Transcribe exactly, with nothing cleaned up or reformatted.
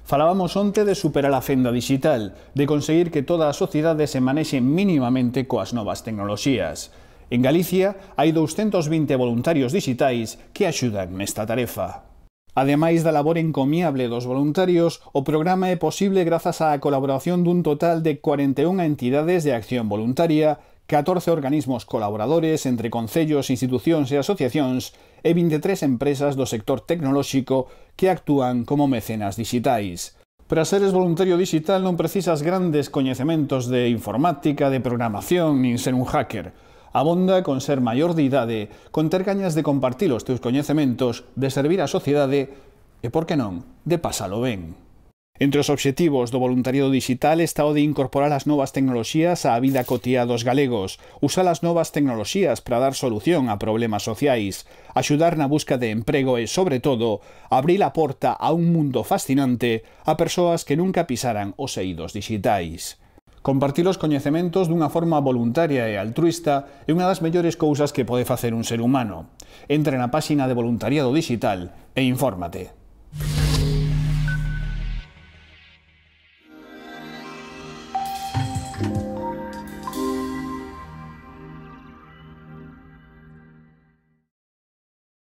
Falábamos onte de superar a fenda digital, de conseguir que toda a sociedade se manexe mínimamente coas novas tecnoloxías. En Galicia hai douscentos vinte voluntarios digitais que axudan nesta tarefa. Ademais da labor encomiable dos voluntarios, o programa é posible grazas á colaboración dun total de cuarenta e unha entidades de acción voluntaria, catorce organismos colaboradores entre concellos, institucións e asociacións e vinte e tres empresas do sector tecnolóxico que actúan como mecenas digitais. Para seres voluntario digital non precisas grandes coñecementos de informática, de programación, nin ser un hacker. Abonda con ser maior de idade, con ter gañas de compartir os teus coñecementos, de servir á sociedade e, por que non, de pasalo ben. Entre os obxectivos do voluntariado digital está o de incorporar as novas tecnoloxías á vida cotiá dos galegos, usar as novas tecnoloxías para dar solución a problemas sociais, axudar na busca de emprego e, sobre todo, abrir a porta a un mundo fascinante a persoas que nunca pisaran os eidos digitais. Compartir os coñecementos dunha forma voluntaria e altruista é unha das mellores cousas que pode facer un ser humano. Entra na páxina de Voluntariado Digital e infórmate.